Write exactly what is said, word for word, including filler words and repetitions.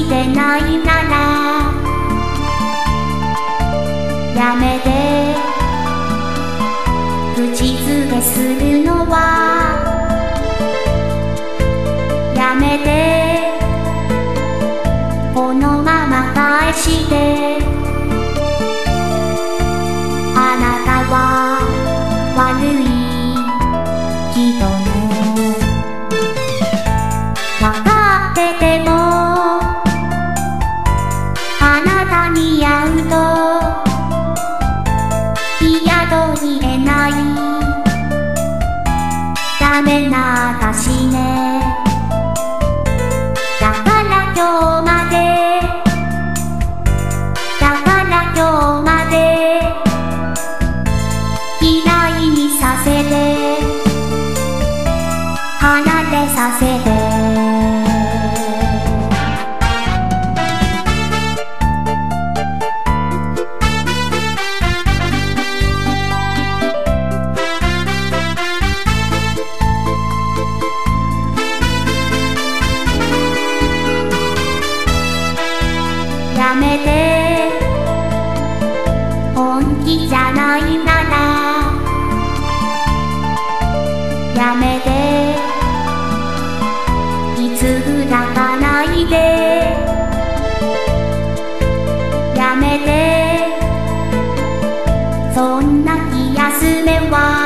してないならやめて口づけするのはやめてこのまま返してあなたは悪い人ねわかっててもあなたに会うと嫌と言えないダメな私ねだから今日までだから今日まで嫌いにさせて離れさせてやめて本気じゃないならやめていつぐらかないでやめてそんな気休めは